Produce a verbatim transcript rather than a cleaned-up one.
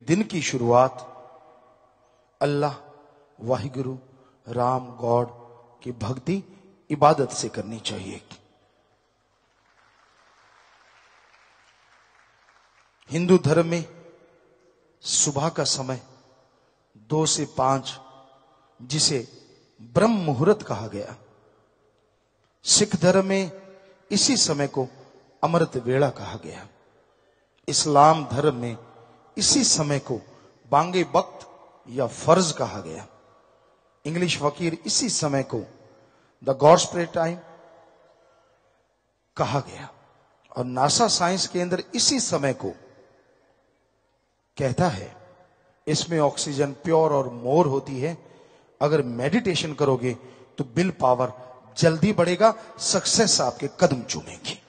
दिन की शुरुआत अल्लाह, वाहिगुरु, राम, गॉड की भक्ति इबादत से करनी चाहिए। हिंदू धर्म में सुबह का समय दो से पांच, जिसे ब्रह्म मुहूर्त कहा गया। सिख धर्म में इसी समय को अमृत वेला कहा गया। इस्लाम धर्म में इसी समय को बांगे वक्त या फर्ज कहा गया। इंग्लिश फकीर इसी समय को द गॉड्स प्रे टाइम कहा गया। और नासा साइंस केंद्र इसी समय को कहता है इसमें ऑक्सीजन प्योर और मोर होती है। अगर मेडिटेशन करोगे तो विल पावर जल्दी बढ़ेगा, सक्सेस आपके कदम चूमेगी।